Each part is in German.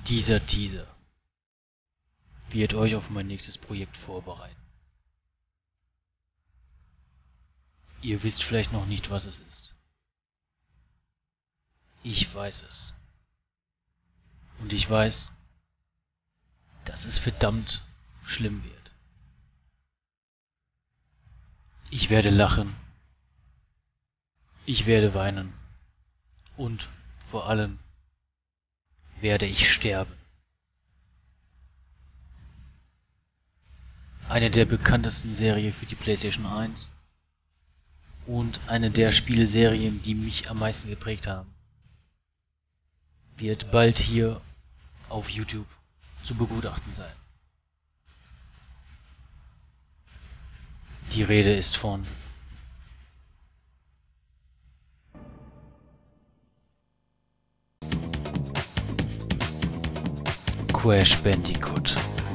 Dieser Teaser wird euch auf mein nächstes Projekt vorbereiten. Ihr wisst vielleicht noch nicht, was es ist. Ich weiß es. Und ich weiß, dass es verdammt schlimm wird. Ich werde lachen. Ich werde weinen. Und vor allem werde ich sterben. Eine der bekanntesten Serien für die PlayStation 1 und eine der Spieleserien, die mich am meisten geprägt haben, wird bald hier auf YouTube zu begutachten sein. Die Rede ist von Crash Bandicoot.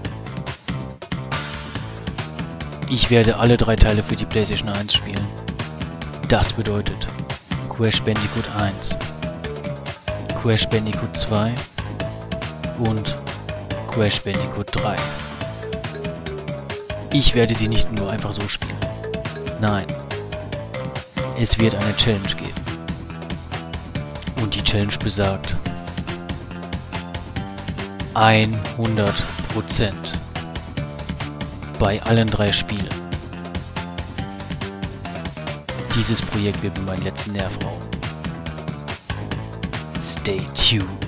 Ich werde alle 3 Teile für die PlayStation 1 spielen. Das bedeutet Crash Bandicoot 1, Crash Bandicoot 2 und Crash Bandicoot 3. Ich werde sie nicht nur einfach so spielen. Nein, es wird eine Challenge geben. Und die Challenge besagt 100% bei allen 3 Spielen. Dieses Projekt wird mir meinen letzten Nerv rauben. Stay tuned.